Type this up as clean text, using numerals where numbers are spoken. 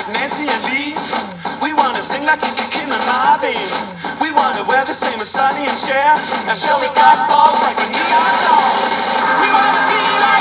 as Nancy and Lee. We wanna sing like Kim and Marvin. We wanna wear the same as Sonny and Cher, and show we got balls like a neon dolls. We wanna be like